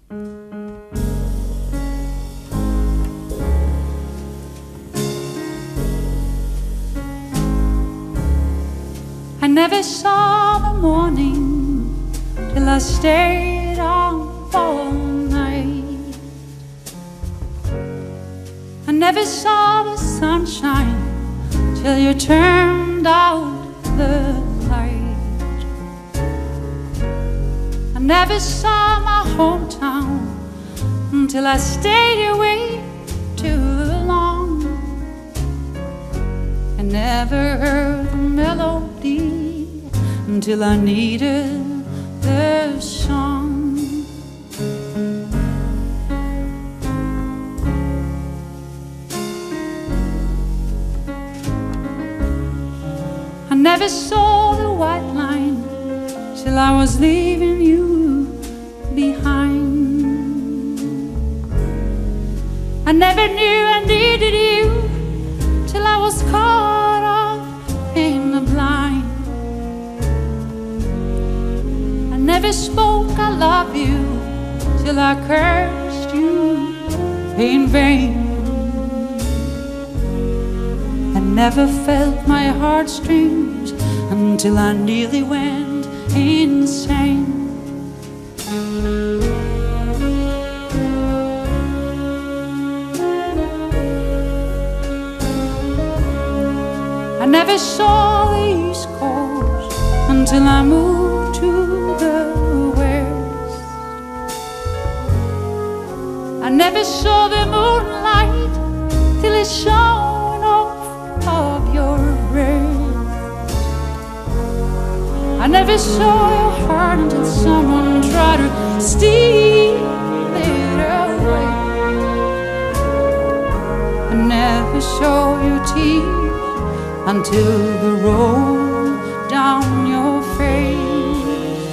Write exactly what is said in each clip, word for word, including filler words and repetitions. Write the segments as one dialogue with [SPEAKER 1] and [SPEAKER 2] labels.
[SPEAKER 1] I never saw the morning till I stayed up all night. I never saw the sunshine till you turned out the light. I never saw my hometown until I stayed away too long. I never heard the melody until I needed the song. I never saw the white line till I was leaving you behind. I never knew I needed you till I was caught up in the blind. I never spoke I love you till I cursed you in vain. I never felt my heartstrings until I nearly went insane. I never saw the East Coast until I moved to the West. I never saw the moonlight till it shone off of your breast. I never saw your heart until someone tried to steal it away. I never saw your tears until the roll down your face.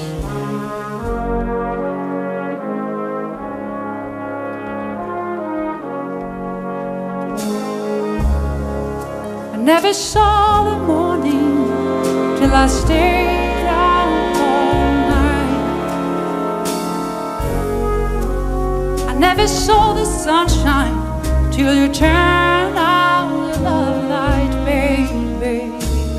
[SPEAKER 1] I never saw the morning till I stayed out all night. I never saw the sunshine till you turned out the love light, baby.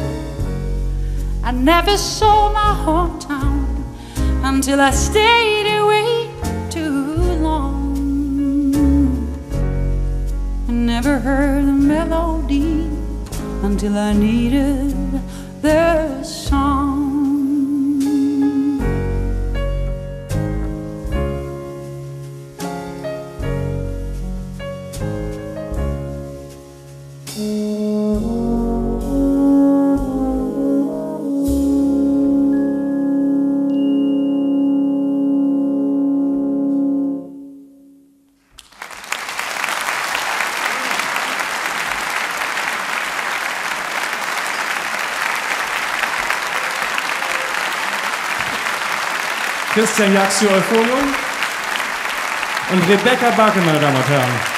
[SPEAKER 1] I never saw my hometown until I stayed away too long. I never heard the melody until I needed the song.
[SPEAKER 2] Christian Jaxio Euphonium und Rebecca Backe, meine Damen und Herren.